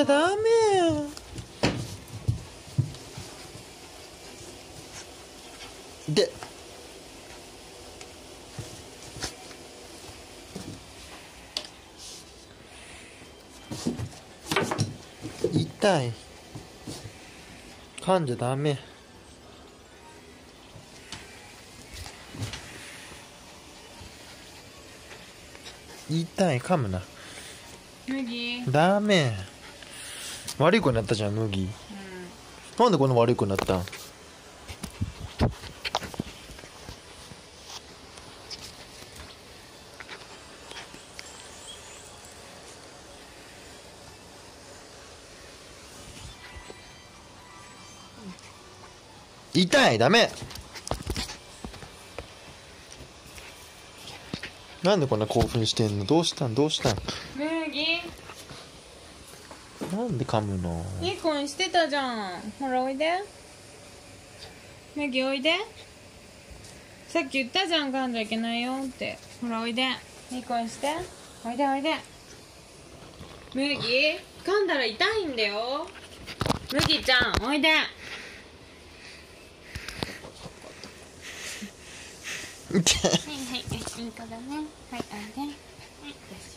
ゃダメ。で痛い。噛んじゃダメ。痛い、噛むな。 麦。 ダメ。悪い子になったじゃん、麦。なんでこんな悪い子になったん？痛い、ダメ。なんでこんな興奮してんの？どうしたん？ 麦。 なんで噛むの？ いい子にしてたじゃん。ほらおいで。麦おいで。さっき言ったじゃん、噛んじゃいけないよって。ほらおいで。いい子にして。おいでおいで。麦、噛んだら痛いんだよ。麦ちゃんおいで。はいはい、いい子だね。はい、おいで。はい、よし。